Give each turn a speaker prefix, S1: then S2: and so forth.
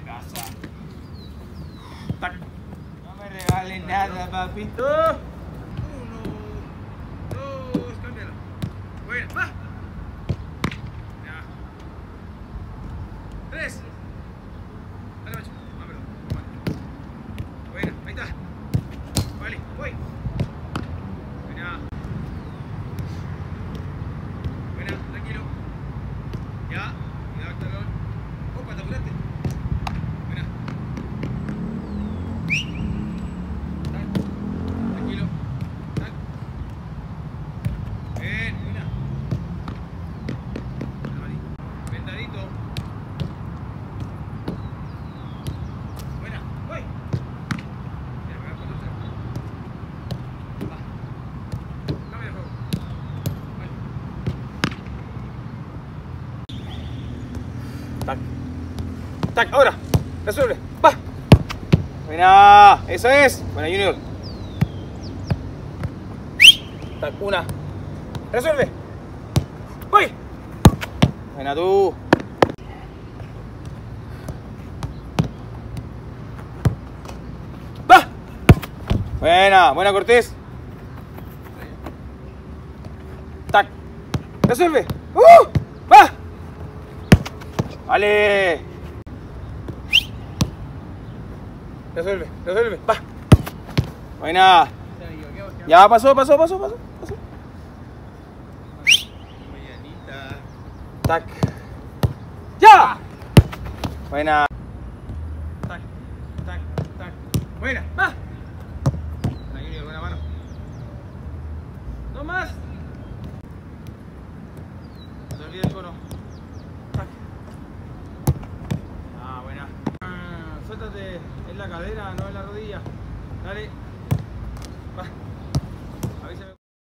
S1: casa. Tac. No me regales nada, papito.
S2: 1, 2, cámbiala. Buena, va. Ya. 3. Dale, macho. Ah, perdón. Buena, ahí está. Vale, voy. Buena. Buena, tranquilo. Ya, cuidado el talón. Opa, te apuraste. Buena. Tranquilo. Tal. Bien, buena. Vendadito. Buena, voy. Voy a pegar con otra. Va. Cambia de juego. Bueno.
S1: Tac. Tac, ahora. Resuelve. Va. Buena. Eso es. Buena, Junior. Tac, una. Resuelve. Voy. Buena tú. Va. Buena. Buena, Cortés. Tac. Resuelve. Va. Vale. Resuelve, resuelve, va. Buena. Ya pasó.
S2: Mañanita.
S1: Tac. Ya. Buena.
S2: Tac, tac, tac. Buena, va. Buena, Junior, buena mano. No más. No te olvides el cono. Tac. Ah, buena. Suéltate en la cadera, no en la rodilla.